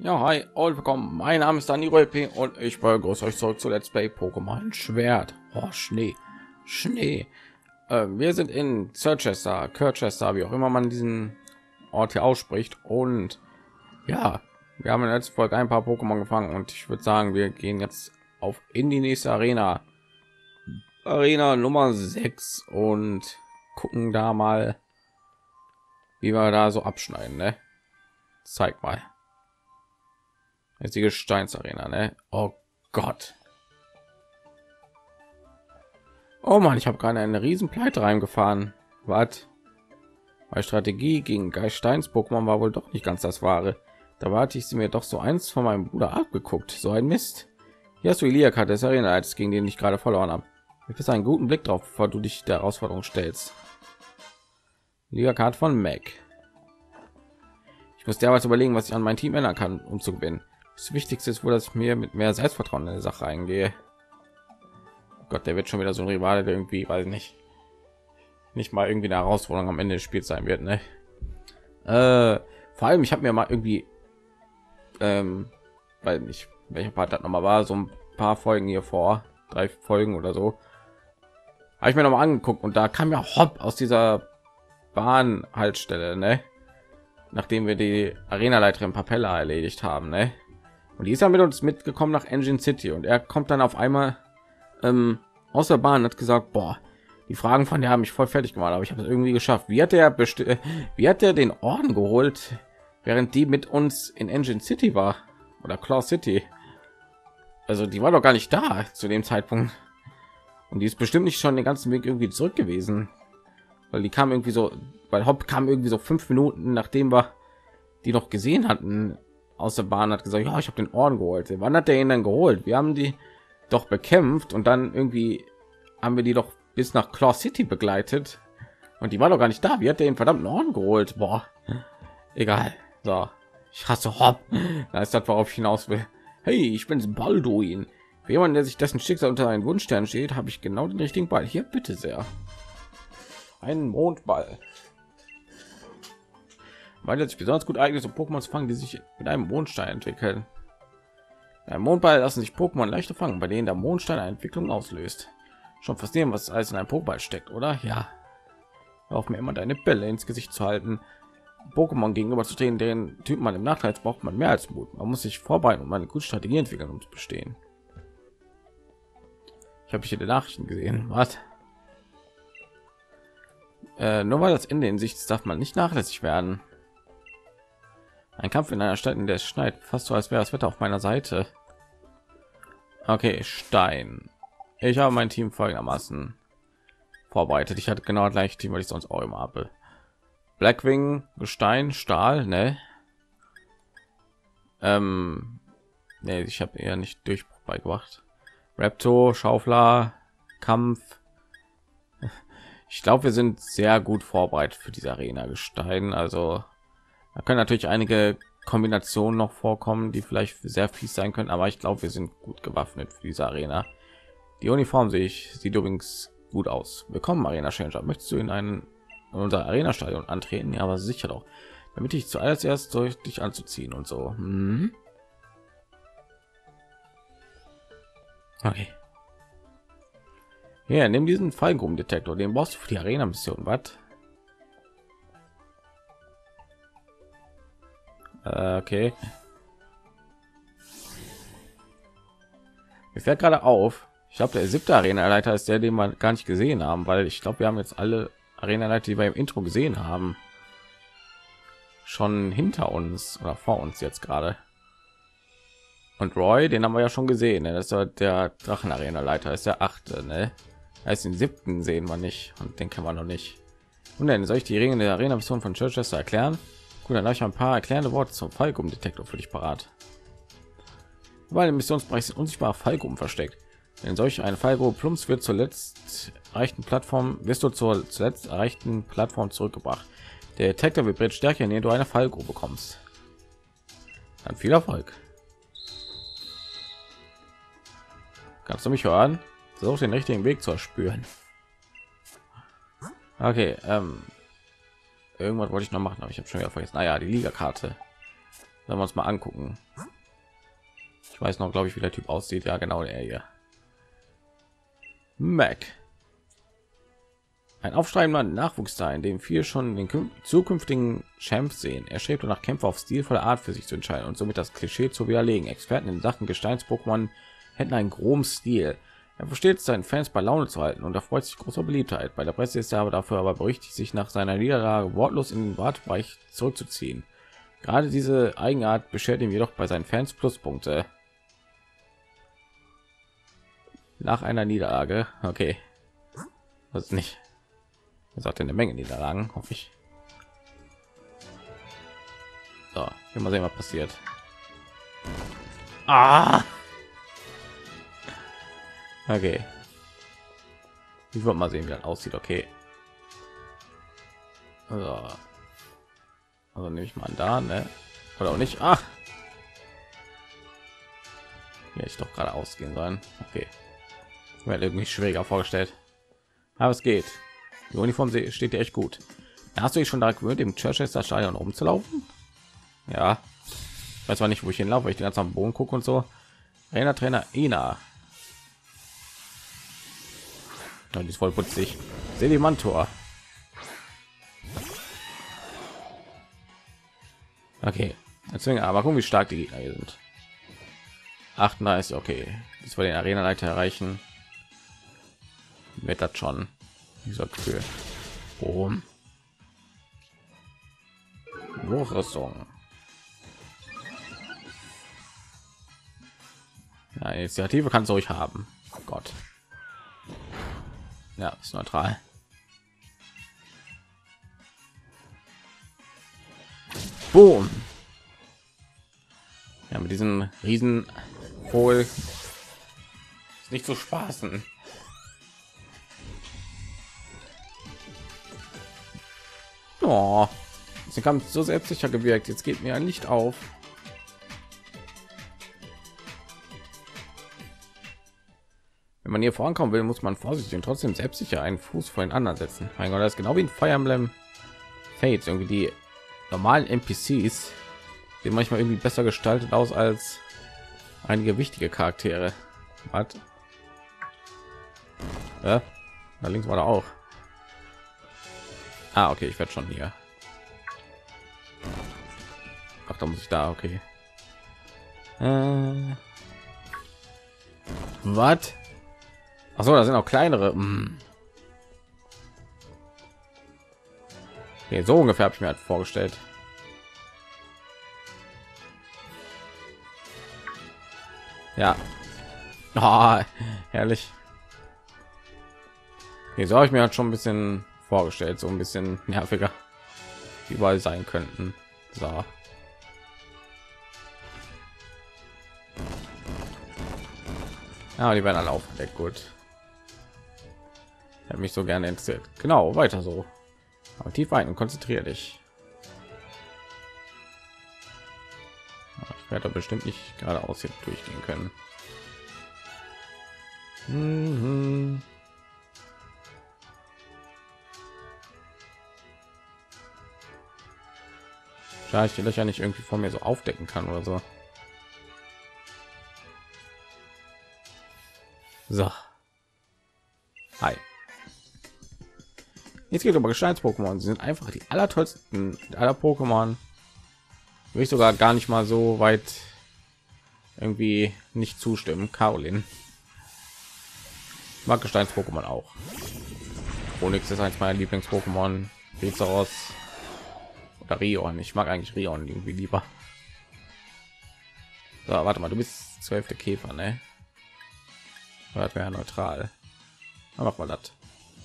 Ja, hi und willkommen. Mein Name ist Dani P. und ich begrüße euch zurück zu Let's Play Pokémon Schwert. Oh, Schnee. Wir sind in Kirchester, wie auch immer man diesen Ort hier ausspricht. Und ja, wir haben in der letzten Folge ein paar Pokémon gefangen und ich würde sagen, wir gehen jetzt auf in die nächste Arena. Arena Nummer 6 und gucken da mal, wie wir da so abschneiden, ne? Zeig mal. Jetzt die Gesteinsarena, ne? Oh Gott. Oh Mann, ich habe gerade eine riesen Pleite reingefahren. Was? Meine Strategie gegen Gesteins-Pokémon war wohl doch nicht ganz das Wahre. Da warte ich sie mir doch so eins von meinem Bruder abgeguckt. So ein Mist. Hier hast du Iliaka des Arena, gegen den ich gerade verloren habe. Ich will einen guten Blick drauf, bevor du dich der Herausforderung stellst. Iliaka von Mac. Ich muss derweil überlegen, was ich an mein Team ändern kann, um zu gewinnen. Das Wichtigste ist wohl, dass ich mir mit mehr Selbstvertrauen in die Sache eingehe. Oh Gott, der wird schon wieder so ein Rivale, der irgendwie, weiß nicht mal irgendwie eine Herausforderung am Ende des Spiels sein wird, ne? Vor allem, ich habe mir mal irgendwie, weil nicht welcher Part das noch mal war, so ein paar Folgen hier vor, 3 Folgen oder so, habe ich mir noch mal angeguckt und da kam ja Hopp aus dieser Bahnhaltestelle, ne? Nachdem wir die Arenaleiterin Papella erledigt haben, ne? Und die ist ja mit uns mitgekommen nach Engine City und er kommt dann auf einmal aus der Bahn und hat gesagt, boah, die Fragen von der haben mich voll fertig gemacht, aber ich habe es irgendwie geschafft. Wie hat er den Orden geholt, während die mit uns in Engine City war oder Claw City? Also die war doch gar nicht da zu dem Zeitpunkt und die ist bestimmt nicht schon den ganzen Weg irgendwie zurück gewesen, weil die kam irgendwie so, weil Hopp kam irgendwie so 5 Minuten nachdem wir die noch gesehen hatten aus der Bahn, hat gesagt, ja, ich habe den Orden geholt. Wann hat der ihn dann geholt? Wir haben die doch bekämpft und dann irgendwie haben wir die doch bis nach Claw City begleitet und die war doch gar nicht da. Wie hat der den verdammten Orden geholt? Boah, egal. So, ich hasse Hopp. Da ist das, worauf ich hinaus will. Hey, ich bin's Balduin. Für jemanden, der sich dessen Schicksal unter einen Wunschstern steht, habe ich genau den richtigen Ball. Hier, bitte sehr. Ein Mondball. Weil er sich besonders gut eignet, so Pokémon zu fangen, die sich mit einem Mondstein entwickeln. Beim Mondball lassen sich Pokémon leichter fangen, bei denen der Mondstein eine Entwicklung auslöst. Schon verstehen, was alles in einem Pokéball steckt, oder? Ja. Hör auf, mir immer deine Bälle ins Gesicht zu halten. Pokémon gegenüber zu stehen, deren Typ man im Nachteil braucht man mehr als Mut. Man muss sich vorbereiten und eine gute Strategie entwickeln, um zu bestehen. Ich habe hier die Nachrichten gesehen. Was? Nur weil das Ende in Sicht ist, darf man nicht nachlässig werden. Ein Kampf in einer Stadt, in der es schneit, fast so, als wäre das Wetter auf meiner Seite. Okay, Stein. Ich habe mein Team folgendermaßen vorbereitet. Ich hatte genau das gleiche Team, weil ich sonst auch immer habe. Blackwing, Gestein, Stahl, ne? Ne, ich habe eher nicht Durchbruch beigebracht. Raptor, Schaufler, Kampf. Ich glaube, wir sind sehr gut vorbereitet für diese Arena Gestein. Also da können natürlich einige Kombinationen noch vorkommen, die vielleicht sehr fies sein können, aber ich glaube, wir sind gut gewaffnet für diese Arena. Die Uniform sieht übrigens gut aus. Willkommen, Arena Changer. Möchtest du in unser Arena Stadion antreten? Ja, aber sicher doch. Damit ich zuallererst durch dich anzuziehen und so. Hm? Okay. Ja, nimm diesen Fallgruppendetektor. Den brauchst du für die Arena Mission. Was? Okay. Mir fällt gerade auf, ich glaube, der 7. Arena-Leiter ist der, den wir gar nicht gesehen haben, weil ich glaube, wir haben jetzt alle Arena-Leiter, die wir im Intro gesehen haben, schon hinter uns oder vor uns jetzt gerade. Und Roy, den haben wir ja schon gesehen, ne? Das ist der Drachen-Arena-Leiter, ist der 8., ne? Heißt den 7. sehen wir nicht und den kennen wir noch nicht. Und dann soll ich die Regeln der Arena-Mission von Chichester erklären? Gut, dann habe ich ein paar erklärende Worte zum Fallgruppendetektor für dich parat. Weil im Missionsbereich sind unsichtbare Fallgruppen versteckt. Wenn solch eine Fallgruppe plumpst, wird zuletzt erreichten Plattform wirst du zur zuletzt erreichten Plattform zurückgebracht. Der Detektor vibriert stärker, indem du eine Fallgruppe bekommst. Dann viel Erfolg. Kannst du mich hören? Versuch den richtigen Weg zu erspüren. Okay, irgendwas wollte ich noch machen, aber ich habe schon wieder vergessen. Naja, die Liga-Karte. Sollen wir uns mal angucken. Ich weiß noch, glaube ich, wie der Typ aussieht. Ja, genau, der hier. Mac. Ein aufstrebender Nachwuchsstar, in dem viele schon den zukünftigen Champ sehen. Er strebt nach Kämpfer auf stilvolle Art für sich zu entscheiden und somit das Klischee zu widerlegen. Experten in Sachen Gesteins-Pokémon hätten einen groben Stil. Er versteht seinen Fans bei Laune zu halten und erfreut sich großer Beliebtheit. Bei der Presse ist er aber dafür berüchtigt, sich nach seiner Niederlage wortlos in den Wartebereich zurückzuziehen. Gerade diese Eigenart beschert ihm jedoch bei seinen Fans Pluspunkte. Nach einer Niederlage, okay, das ist nicht. Er sagt eine Menge Niederlagen, hoffe ich. So, ich will mal sehen, was passiert. Ah! Okay. Ich würde mal sehen, wie das aussieht. Okay. Also nehme ich mal an da, ne? Oder auch nicht. Ach, ja, ich doch gerade ausgehen sollen. Okay. Wäre irgendwie schwieriger vorgestellt, aber es geht. Die Uniform steht dir echt gut. Hast du dich schon da gewöhnt, im Churchester Stadion rumzulaufen? Ja. Ich weiß zwar nicht, wo ich hinlaufe, weil ich den ganzen am Boden gucke und so. Trainer Ina. Ja, die ist voll putzig. Sedimantor. Okay. Deswegen, aber gucken, wie stark die Gegner hier sind. 38, okay. Bis wir den Arena-Leiter erreichen, wird das schon. Dieser Gefühl. Boom. Hochrüstung. Ja, Initiative kannst du euch haben. Oh Gott. Ja, ist neutral. Boom. Ja, mit diesem riesen Vogel ist nicht zu spaßen. Oh, sie kam so selbstsicher gewirkt. Jetzt geht mir ein Licht auf. Wenn man hier vorankommen will, muss man vorsichtig und trotzdem selbstsicher einen Fuß vor den anderen setzen. Mein Gott, das ist genau wie in Fire Emblem Fates. Irgendwie die normalen NPCs sehen manchmal irgendwie besser gestaltet aus als einige wichtige Charaktere. Was? Ja, da links war da auch. Ah, okay, ich werde schon hier. Ach, da muss ich da, okay. Was? Ach so, da sind auch kleinere. Okay, so ungefähr habe ich mir halt vorgestellt. Ja. Oh, herrlich. Okay, so habe ich mir halt schon ein bisschen vorgestellt, so ein bisschen nerviger überall sein könnten. So. Ja, die werden alle aufgedeckt. Gut. Ich habe mich so gerne interessiert. Genau, weiter so. Aber tief ein und konzentriere dich. Ich werde bestimmt nicht geradeaus hier durchgehen können. Ja, ich die Löcher nicht irgendwie von mir so aufdecken kann oder so. So. Hi. Jetzt geht über Gesteins-Pokémon. Sie sind einfach die allertollsten aller Pokémon. Will ich sogar gar nicht mal so weit irgendwie nicht zustimmen. Caroline. Ich mag Gesteins-Pokémon auch. Onyx ist eins meiner Lieblings-Pokémon. Pizzaros oder Rion. Ich mag eigentlich Rion irgendwie lieber. So, warte mal, du bist 12. Käfer, ne? Das wäre neutral. Aber mach mal das.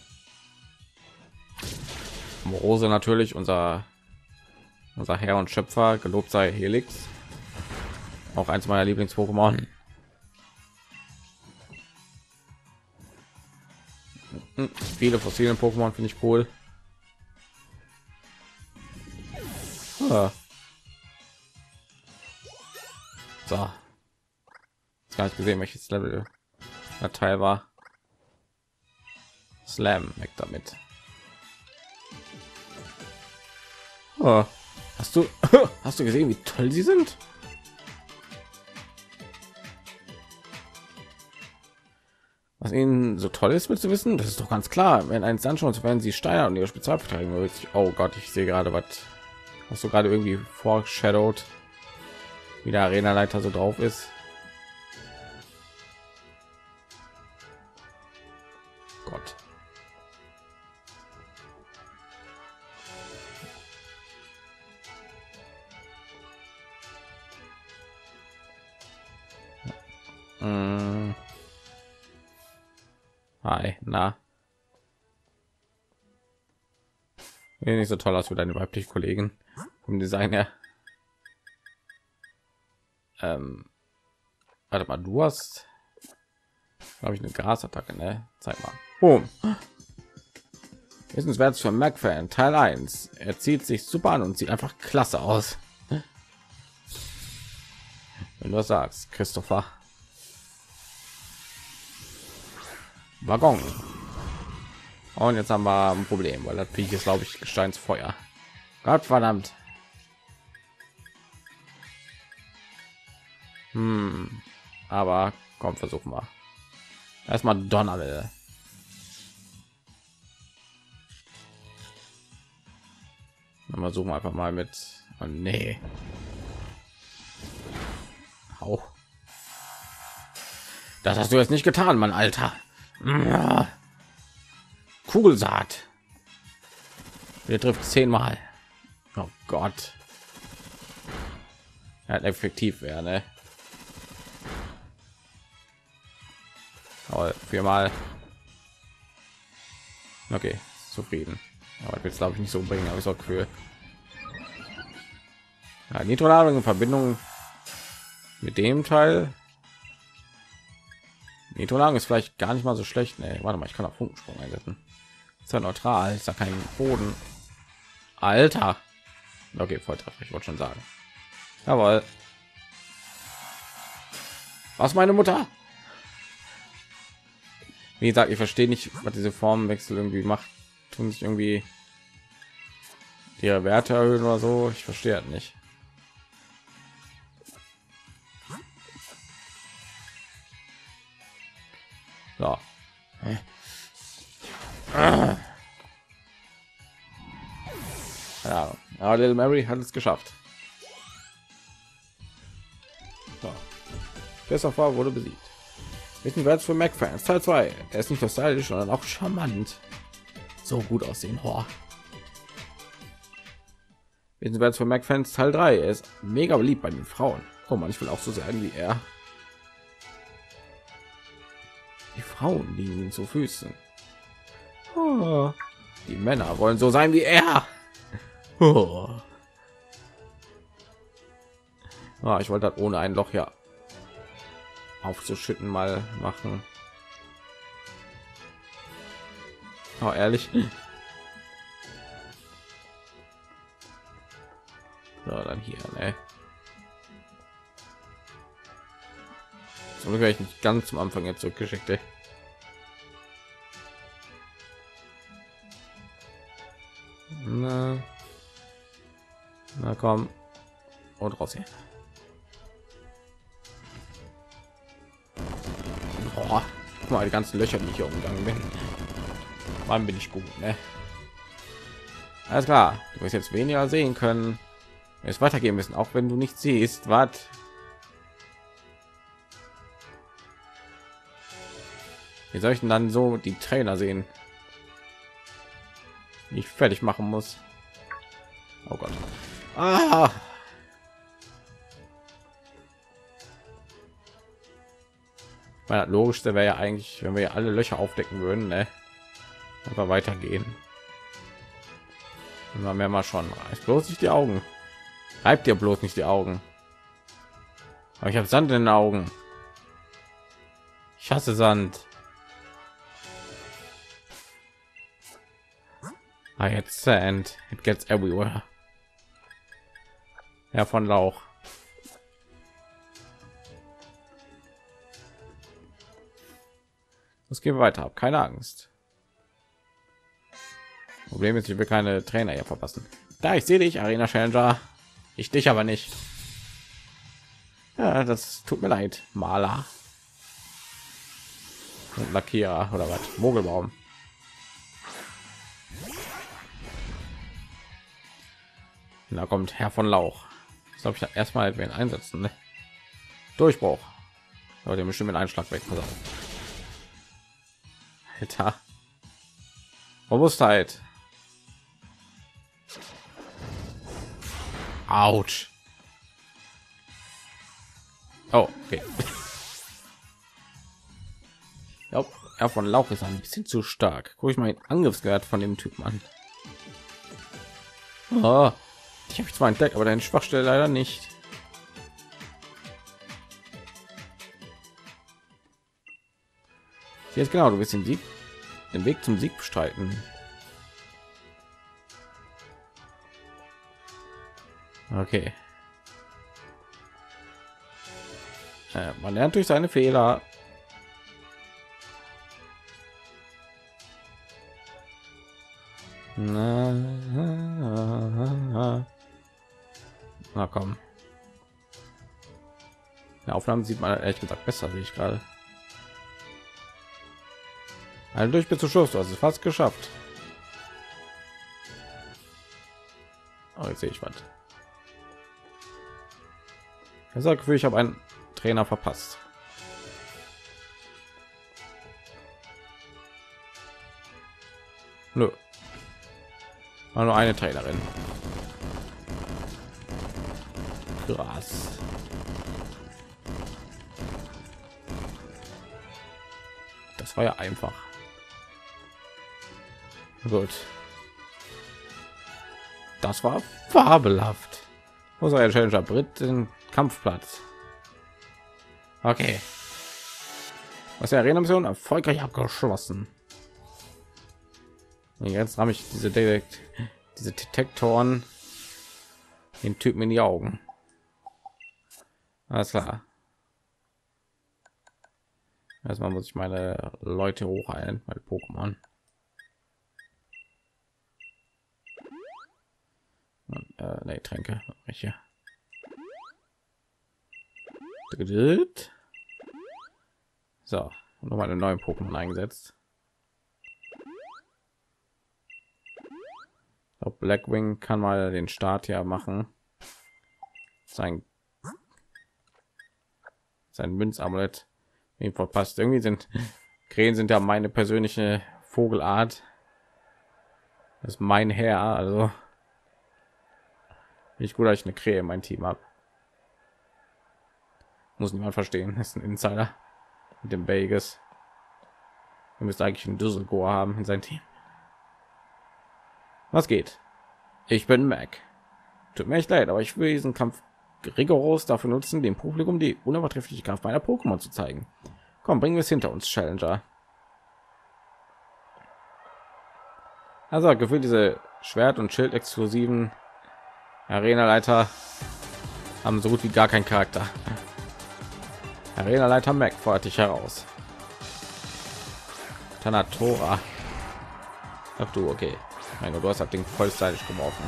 Morose natürlich, unser Herr und Schöpfer, gelobt sei Helix. Auch eins meiner Lieblings-Pokémon. Viele fossilen Pokémon finde ich cool. Ah. So. Jetzt gar nicht gesehen, welches Level der Teil war. Slam weg damit. Oh. Hast du hast du gesehen, wie toll sie sind? Was ihnen so toll ist, willst du wissen? Das ist doch ganz klar. Wenn eins anschauen, so werden sie Steine und ihre Spezialverteidigung. Oh Gott, ich sehe gerade, was hast du gerade irgendwie foreshadowed, wie der Arena-Leiter so drauf ist. Gott. Hi, na. Nicht so toll aus wie deine weiblichen Kollegen vom Design her. Warte mal, du hast, glaube ich, eine Gasattacke, ne? Zeig mal. Boom. Wissenswert für Mac-Fan, Teil 1. Er zieht sich super an und sieht einfach klasse aus. Wenn du das sagst, Christopher. Waggon. Und jetzt haben wir ein Problem, weil das Viech ist, glaube ich, Gesteinsfeuer. Gott verdammt. Aber komm, versuchen wir. Erstmal Donnerwelle. Dann versuchen wir einfach mal mit. Oh, nee. Hau. Das hast du jetzt nicht getan, mein Alter. Kugelsaat. Wir trifft 10-mal. Oh Gott. Er hat effektiv wäre, ne? Aber 4-mal. Okay, zufrieden. Aber jetzt glaube ich nicht so bringen, aber ich auch Gefühl. Ja, Nitroladung in Verbindung mit dem Teil. Nitroladung ist vielleicht gar nicht mal so schlecht. Ne, warte mal, ich kann auf Funkensprung einsetzen. Ist ja neutral, ist ja kein Boden. Alter. Okay, Volltreffer, ich wollte schon sagen. Jawohl. Was, meine Mutter? Wie gesagt, ich verstehe nicht, was diese Formenwechsel irgendwie macht. Tun sich irgendwie ihre Werte erhöhen oder so. Ich verstehe halt nicht. So. Ja, aber Little Mary hat es geschafft. So. Christopher wurde besiegt. Wissenswert für Mac-Fans Teil 2. Er ist nicht nur stylisch, sondern auch charmant. So gut aussehen. Wissenswert für Mac-Fans Teil 3. Er ist mega beliebt bei den Frauen. Oh man, ich will auch so sein wie er. Die Frauen liegen ihm zu Füßen. Oh. Die Männer wollen so sein wie er. Oh. Ah, ich wollte das ohne ein Loch ja aufzuschütten mal machen. Oh, ehrlich. So, dann hier, ne? So werde ich nicht ganz zum Anfang jetzt zurückgeschickt. Ey. Na komm. Und raus hier. Boah, guck mal, die ganzen Löcher, die ich hier umgegangen bin. Wann bin ich gut, ne? Alles klar, du wirst jetzt weniger sehen können. Es weitergehen müssen, auch wenn du nicht siehst. Was? Wie soll ich denn dann so die Trainer sehen? Die ich fertig machen muss. Oh Gott. Ah! Mein logischste wäre ja eigentlich, wenn wir alle Löcher aufdecken würden, ne? Einfach weitergehen. Immer mehr mal schon. Reißt bloß nicht die Augen. Reibt dir bloß nicht die Augen. Aber ich habe Sand in den Augen. Ich hasse Sand. I had sand. It gets everywhere. Ja, von Lauch. Es geht weiter. Hab keine Angst. Problem ist, ich will keine Trainer hier verpassen. Da, ich sehe dich, Arena Challenger. Ich dich aber nicht. Ja, das tut mir leid, Maler. Und Lackierer oder was? Mogelbaum. Da kommt Herr von Lauch. Das glaube ich erstmal wen einsetzen. Ne? Durchbruch. Aber den bestimmt einen Einschlag weg. Pass auf. Alter. Robustheit. Autsch. Oh, okay. Ja, Herr von Lauch ist ein bisschen zu stark. Guck ich mal den Angriffswert von dem Typen an. Oh, ich habe zwar entdeckt, aber deine Schwachstelle leider nicht. Jetzt genau, du wirst den Sieg, den Weg zum Sieg bestreiten. Okay. Man lernt durch seine Fehler. Na komm. Die Aufnahmen sieht man ehrlich gesagt besser, wie ich gerade. Also durch bis zum Schluss, du hast es fast geschafft. Oh, jetzt sehe ich was. Ich habe Gefühl, ich habe einen Trainer verpasst. Nö. War nur eine Trainerin. Krass. Das war ja einfach. Gut. Das war fabelhaft. Wo soll ein Challenger Brit den Kampfplatz? Okay. Was der Arena Mission erfolgreich abgeschlossen. Und jetzt habe ich diese Detektoren den Typen in die Augen. Alles klar. Erstmal muss ich meine Leute hochheilen, meine Pokémon. Nee, Tränke. Welche? So, und noch meine neuen Pokémon eingesetzt. Blackwing kann mal den Start ja machen. Sein Münzamulett verpasst. Irgendwie sind Krähen sind ja meine persönliche Vogelart. Das ist mein Herr, also nicht gut, dass ich eine Krähe in mein Team habe. Muss niemand verstehen. Das ist ein Insider mit dem Vegas. Er müsste eigentlich einen Düsseldorf haben in sein Team. Was geht? Ich bin Mac. Tut mir echt leid, aber ich will diesen Kampf rigoros dafür nutzen, dem Publikum die unübertreffliche Kraft meiner Pokémon zu zeigen. Komm, bringen wir es hinter uns, Challenger. Also gefühlt diese Schwert- und Schild-exklusiven Arena-Leiter haben so gut wie gar keinen Charakter. Arena-Leiter Mac fordert dich heraus. Tanatora. Ach du, okay. Meine, du hast das Ding vollständig geworfen.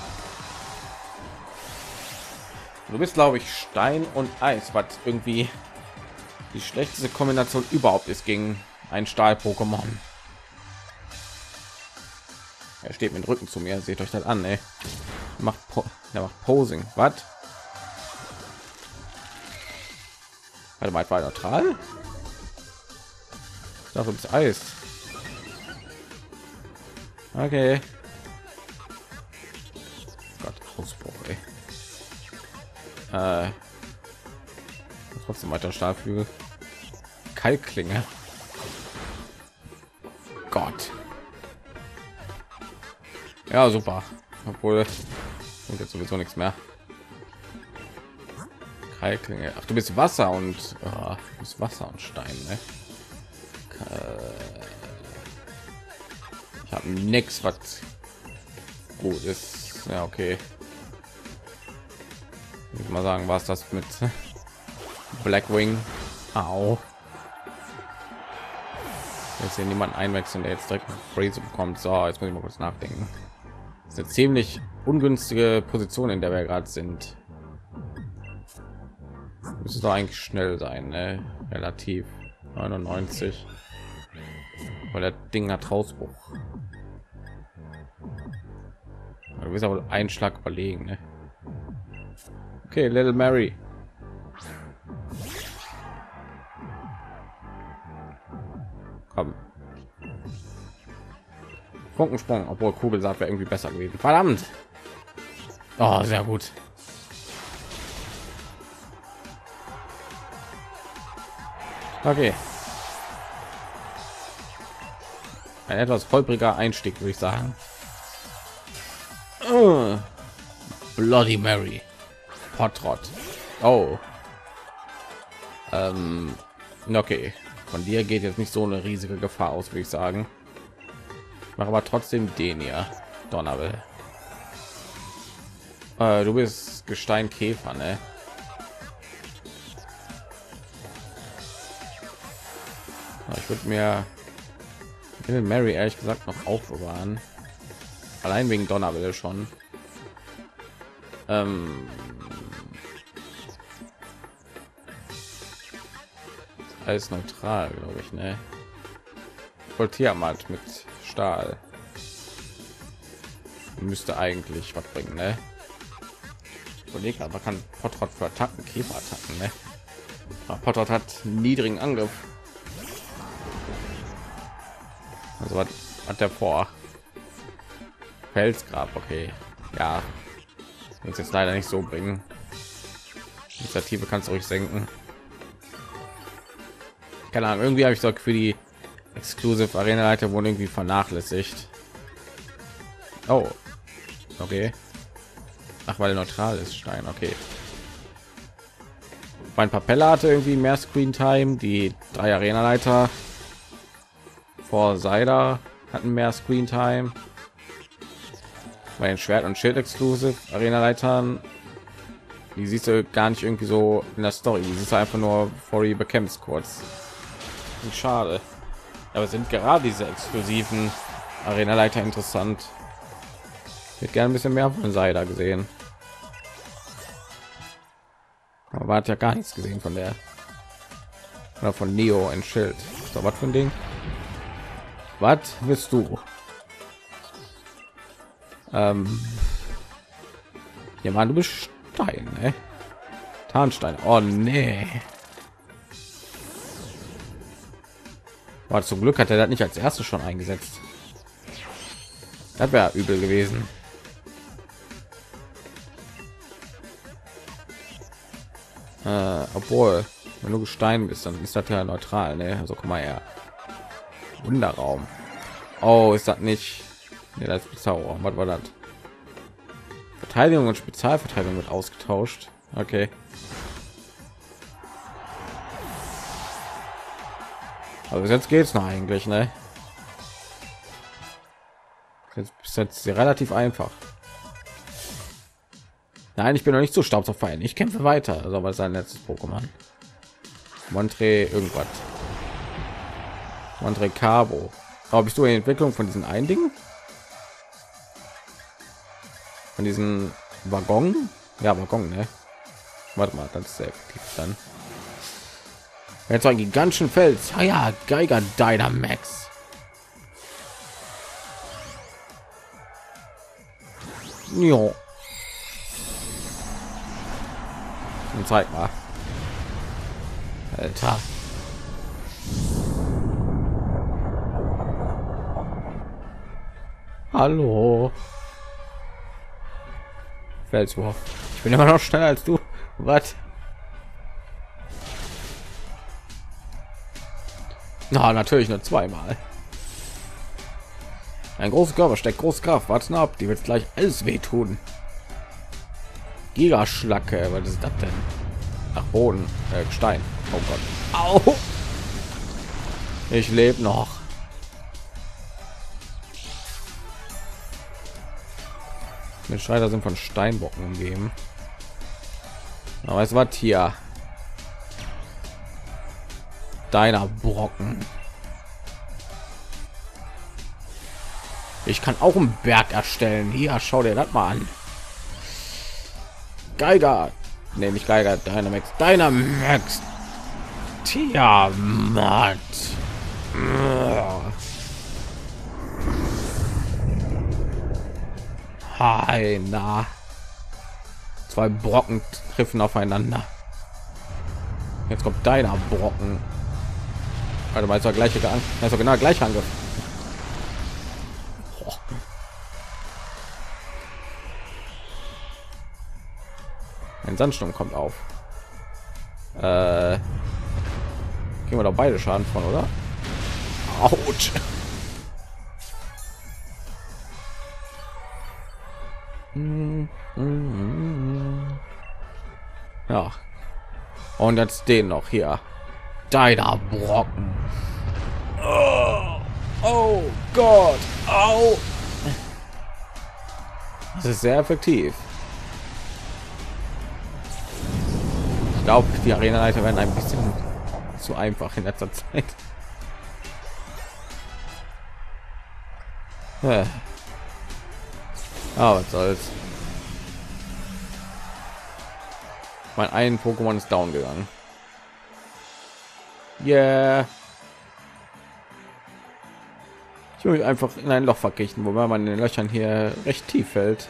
Du bist, glaube ich, Stein und Eis, was irgendwie die schlechteste Kombination überhaupt ist gegen ein Stahl-Pokémon. Er steht mit dem Rücken zu mir. Seht euch das an, ey. Der macht Posing. Was? Warte mal, war neutral? Ich dachte, das Eis. Okay. Gott, Ausbruch, ey. Trotzdem weiter Stahlflügel. Kalkklinge. Gott. Ja, super. Obwohl und jetzt sowieso nichts mehr. Kalkklinge. Ach, du bist Wasser und du bist Wasser und Stein, ne? Ich habe nichts, was gut ist. Ja, okay. Ich muss mal sagen, was das mit Blackwing. Au. Jetzt hier niemand einwechseln, der jetzt direkt Freeze bekommt. So, jetzt muss ich mal kurz nachdenken. ist eine ziemlich ungünstige Position, in der wir gerade sind. Müsste doch eigentlich schnell sein, ne? Relativ 99, weil der Ding hat Hausbruch. Du bist aber einen Schlag überlegen, ne? Okay, Little Mary. Komm. Funkensprung, obwohl Kugelsaat wäre irgendwie besser gewesen. Verdammt. Oh, sehr gut. Okay. Ein etwas holpriger Einstieg, würde ich sagen. Bloody Mary. Potrot. Oh. Okay. Von dir geht jetzt nicht so eine riesige Gefahr aus, würde ich sagen. Ich mache aber trotzdem den hier. Donnerwill. Du bist Gesteinkäfer, ne? Ich würde mir Mary ehrlich gesagt noch aufbewahren. Allein wegen Donnerwelle schon. Alles neutral, glaube ich, ne? Voltiermatt mit Stahl. Müsste eigentlich was bringen, ne? Überlegt, aber kann Potrot für Attacken, Käferattacken, ne? Aber Potrot hat niedrigen Angriff. Also was hat der vor? Felsgrab, okay. Ja, das jetzt leider nicht so bringen. Initiative kannst du ruhig senken. Keine Ahnung, irgendwie habe ich so für die Exclusive Arena Leiter wurden irgendwie vernachlässigt. Oh, okay. Ach, weil neutral ist Stein, okay. Mein Propeller hatte irgendwie mehr Screen Time, die 3 Arena Leiter vor Seider hatten mehr Screen Time. Bei den Schwert und Schild Exclusive Arena Leitern, die siehst du gar nicht irgendwie so in der Story, die ist einfach nur vor die bekämpft kurz. Schade, aber sind gerade diese exklusiven Arena Leiter interessant. Ich hätte gerne ein bisschen mehr von Seider gesehen, aber hat ja gar nichts gesehen von der oder von Neo ein Schild. So, was für ein Ding? Was willst du? Ja, Mann, du bist Stein, ne? Tarnstein. Oh nee. War zum Glück hat er das nicht als erstes schon eingesetzt. Das wäre übel gewesen. Obwohl, wenn du Gestein bist, dann ist das ja neutral, ne? Also komm mal her. Wunderraum. Oh, ist das nicht? Nee, das ist Bezauberung. Was war das? Verteidigung und Spezialverteidigung wird ausgetauscht. Okay. Aber bis jetzt geht's noch eigentlich, ne? Jetzt relativ einfach. Nein, ich bin noch nicht so staubzerfallen. Ich kämpfe weiter. Also was sein letztes Pokémon? Montre irgendwas. Montre Cabo. Aber bist du in Entwicklung von diesen einen Dingen? Von diesen Waggon? Ja, Waggon, ne? Warte mal, das ist sehr effektiv dann. Jetzt ein gigantischen Fels. Ah ja, Geiger Dynamax. Jo. Und zeig mal. Alter. Hallo. Felswurf. Ich bin immer noch schneller als du. Was? Na, natürlich nur zweimal. Ein großer Körper steckt große Kraft. Warten ab, die wird gleich alles wehtun. Gigaschlacke, was ist das denn? Ach, Boden, Stein. Oh Gott. Au! Ich lebe noch. Mit Schreiter sind von Steinbocken umgeben. Aber es war hier. Deiner Brocken. Ich kann auch einen Berg erstellen. Hier, schau dir das mal an. Geiger. Nee, nicht Geiger. Dynamax. Dynamax. Tiamat. Hi, na. Zwei Brocken treffen aufeinander. Jetzt kommt deiner Brocken. Warte mal, ist der gleiche Angriff. Also genau gleicher Angriff. Ein Sandsturm kommt auf. Kriegen wir doch beide Schaden von, oder? Autsch. Ja. Und jetzt den noch hier. Deiner Brocken. Oh Gott. Au. Das ist sehr effektiv. Ich glaube, die Arenaleiter werden ein bisschen zu einfach in letzter Zeit. Ja. Ah, was soll's. Mein ein Pokémon ist down gegangen. Yeah. Ich will mich einfach in ein Loch verkriechen, wobei man in den Löchern hier recht tief fällt.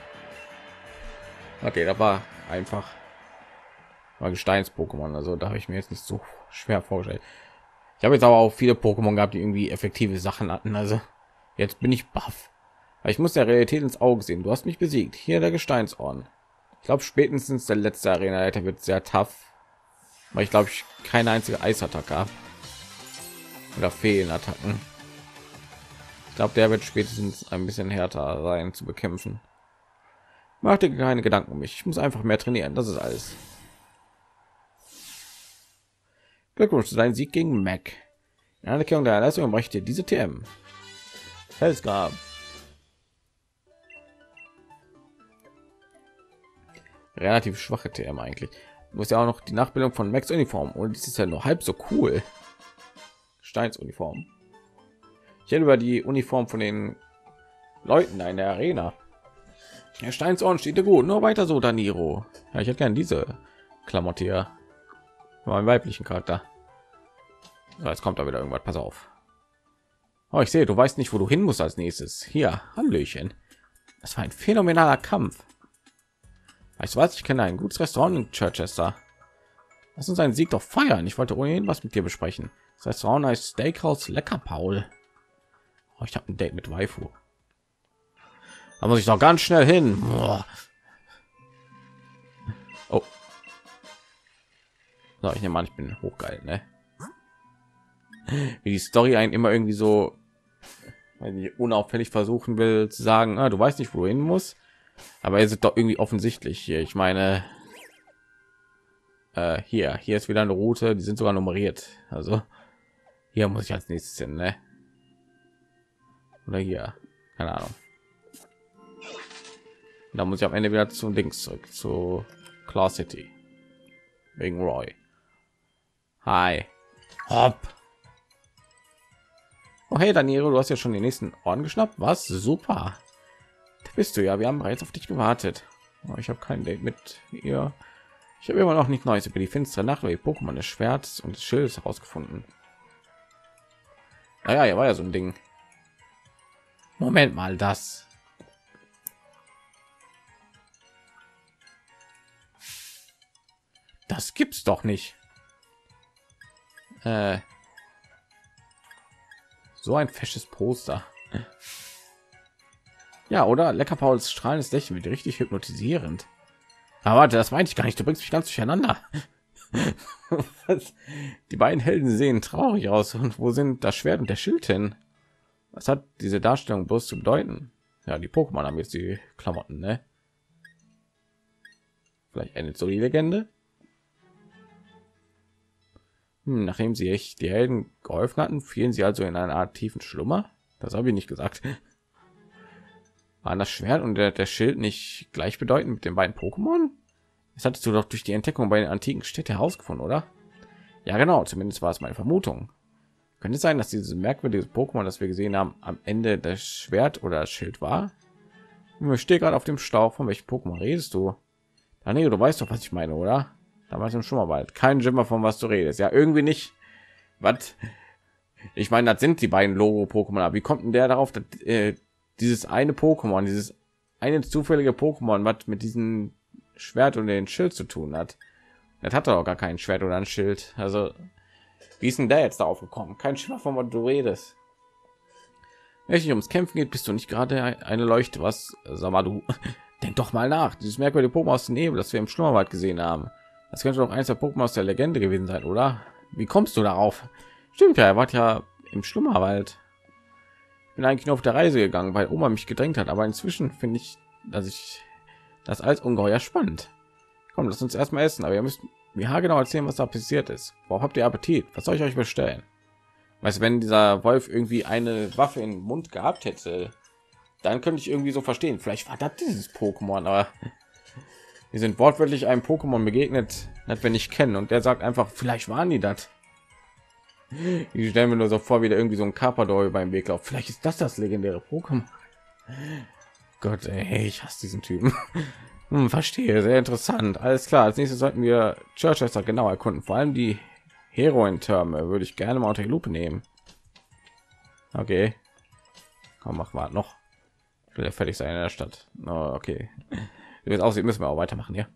Okay, da war einfach mal Gesteins-Pokémon, also da habe ich mir jetzt nicht so schwer vorgestellt. Ich habe jetzt aber auch viele Pokémon gehabt, die irgendwie effektive Sachen hatten, also jetzt bin ich baff. Ich muss der Realität ins Auge sehen. Du hast mich besiegt. Hier der Gesteinsorn. Ich glaube, spätestens der letzte Arena-Leiter wird sehr tough, weil ich glaube, ich keine einzige Eisattacke habe oder Feenattacken. Ich glaube, der wird spätestens ein bisschen härter sein zu bekämpfen. Mach dir keine Gedanken um mich. Ich muss einfach mehr trainieren. Das ist alles. Glückwunsch zu deinem Sieg gegen Mac. In Anerkennung deiner Leistung möchte ich dir diese TM. Felsgrab. Relativ schwache TM eigentlich. Du musst ja auch noch die Nachbildung von Max Uniform und das ist ja nur halb so cool. Steinsuniform. Ich hätte über die Uniform von den Leuten in der Arena. Der Steinsorn steht dir gut. Nur weiter so, Daniro. Ja, ich hätte gerne diese Klamotte hier. Meinen weiblichen Charakter. So, jetzt kommt da wieder irgendwas. Pass auf. Oh, ich sehe, du weißt nicht, wo du hin musst als nächstes. Hier, Hallöchen. Das war ein phänomenaler Kampf. Weißt du was? Ich kenne ein gutes Restaurant in Chichester. Lass uns einen Sieg doch feiern. Ich wollte ohnehin was mit dir besprechen. Das Restaurant heißt Steakhouse Lecker Paul. Oh, ich habe ein Date mit Waifu. Da muss ich doch ganz schnell hin. Boah. Oh. So, ich nehme an, ich bin hochgeil, ne? Wie die Story einen immer irgendwie so, weil die unauffällig versuchen will zu sagen, ah, du weißt nicht, wo du hin musst, aber es ist doch irgendwie offensichtlich hier. Ich meine, hier ist wieder eine Route, die sind sogar nummeriert. Also hier muss ich als nächstes hin, ne? Oder hier, keine Ahnung. Da muss ich am Ende wieder zum Dings zurück, zu Claw City wegen Roy. Hi. Hopp. Oh hey Danilo, du hast ja schon den nächsten Orden geschnappt. Was? Super. Da bist du ja. Wir haben bereits auf dich gewartet. Oh, ich habe kein Date mit ihr. Ich habe immer noch nicht Neues über die finstere Nacht oder die Pokémon des Schwerts und des Schildes herausgefunden. Naja, ja, war ja so ein Ding. Moment mal, das. Das gibt's doch nicht. So ein fesches Poster. Ja, oder? Lecker Pauls strahlendes Lächeln wird richtig hypnotisierend. Aber warte, das meinte ich gar nicht. Du bringst mich ganz durcheinander. Die beiden Helden sehen traurig aus. Und wo sind das Schwert und der Schild hin? Was hat diese Darstellung bloß zu bedeuten? Ja, die Pokémon haben jetzt die Klamotten, ne? Vielleicht endet so die Legende. Nachdem sie echt die Helden geholfen hatten, fielen sie also in eine Art tiefen Schlummer. Das habe ich nicht gesagt. Waren das Schwert und der Schild nicht gleichbedeutend mit den beiden Pokémon? Das hattest du doch durch die Entdeckung bei den antiken Städten herausgefunden, oder? Ja, genau. Zumindest war es meine Vermutung. Könnte es sein, dass dieses merkwürdige Pokémon, das wir gesehen haben, am Ende das Schwert oder das Schild war? Ich stehe gerade auf dem Stauch. Von welchem Pokémon redest du? Daniel, du weißt doch, was ich meine, oder? Damals im Schummerwald. Kein Schimmer, von was du redest. Ja, irgendwie nicht. Was? Ich meine, das sind die beiden Logo-Pokémon. Aber wie kommt denn der darauf, dass dieses eine Pokémon, dieses eine zufällige Pokémon, was mit diesem Schwert und den Schild zu tun hat? Das hat doch gar kein Schwert oder ein Schild. Also, wie ist denn der jetzt darauf gekommen? Kein Schimmer, von was du redest. Wenn es nicht ums Kämpfen geht, bist du nicht gerade eine Leuchte. Was? Sag mal, du denk doch mal nach. Dieses merkwürdige Pokémon aus dem Nebel, das wir im Schlummerwald gesehen haben. Das könnte doch eins der Pokémon aus der Legende gewesen sein, oder? Wie kommst du darauf? Stimmt ja, er war ja im Schlummerwald. Ich bin eigentlich nur auf der Reise gegangen, weil Oma mich gedrängt hat. Aber inzwischen finde ich, dass ich das als ungeheuer spannend. Komm, lass uns erstmal essen. Aber ihr müsst mir genau erzählen, was da passiert ist. Worauf habt ihr Appetit? Was soll ich euch bestellen? Weißt, wenn dieser Wolf irgendwie eine Waffe im Mund gehabt hätte, dann könnte ich irgendwie so verstehen. Vielleicht war das dieses Pokémon, aber wir sind wortwörtlich einem Pokémon begegnet, das wir nicht kennen, und der sagt einfach, vielleicht waren die das. Ich stelle mir nur so vor, wie der irgendwie so ein Carpador beim Weg läuft. Vielleicht ist das legendäre Pokémon. Gott, ey, ich hasse diesen Typen. Verstehe, sehr interessant. Alles klar, als nächstes sollten wir Chichester genau erkunden, vor allem die Heroin-Türme würde ich gerne mal unter die Lupe nehmen. Okay, komm, mach mal noch. Ich will ja fertig sein in der Stadt. Oh, okay, wie es aussieht, müssen wir auch weitermachen, ja.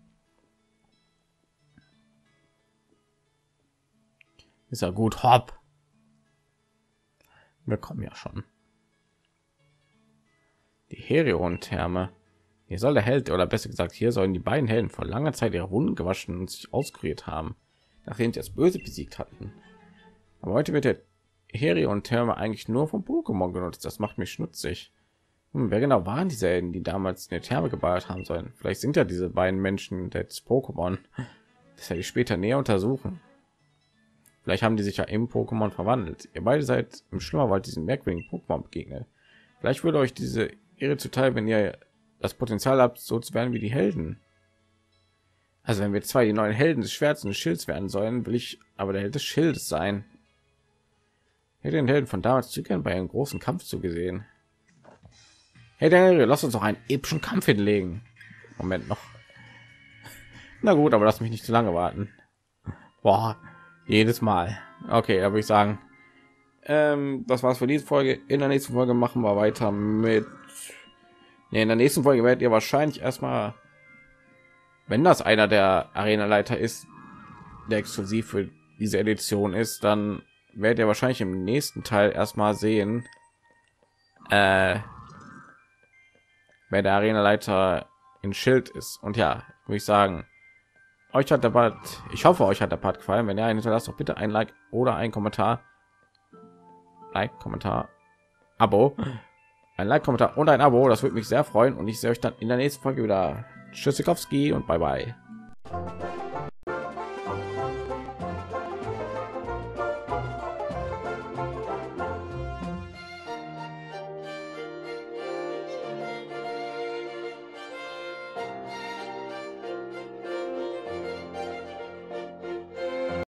Ist ja gut, hopp. Wir kommen ja schon. Die Heroin-Therme. Hier soll der Held, oder besser gesagt, hier sollen die beiden Helden vor langer Zeit ihre Wunden gewaschen und sich auskuriert haben, nachdem sie das Böse besiegt hatten. Aber heute wird der Heroin-Therme eigentlich nur vom Pokémon genutzt. Das macht mich schnutzig. Wer genau waren diese Helden, die damals eine Therme gebaut haben sollen? Vielleicht sind ja diese beiden Menschen das Pokémon. Das werde ich später näher untersuchen. Vielleicht haben die sich ja im Pokémon verwandelt. Ihr beide seid im Schlummerwald diesen merkwürdigen Pokémon begegnet. Vielleicht würde euch diese Ehre zuteil, wenn ihr das Potenzial habt, so zu werden wie die Helden. Also wenn wir zwei die neuen Helden des Schwerts und des Schilds werden sollen, will ich aber der Held des Schildes sein. Ich hätte den Helden von damals zögern bei einem großen Kampf zugesehen. Hey Daniel, lass uns doch einen epischen Kampf hinlegen. Moment noch. Na gut, aber lass mich nicht zu lange warten. Boah, jedes Mal. Okay, da würde ich sagen, das war's für diese Folge. In der nächsten Folge machen wir weiter mit. Nee, in der nächsten Folge werdet ihr wahrscheinlich erstmal, wenn das einer der Arena-Leiter ist, der exklusiv für diese Edition ist, dann werdet ihr wahrscheinlich im nächsten Teil erstmal sehen, wer der Arena-Leiter in Schild ist. Und ja, würde ich sagen, euch hat der Part, ich hoffe, euch hat der Part gefallen. Wenn ja, hinterlasst doch bitte ein Like oder ein Kommentar. Like, Kommentar, Abo. Ein Like, Kommentar und ein Abo, das würde mich sehr freuen, und ich sehe euch dann in der nächsten Folge wieder. Tschüssikowski und bye bye.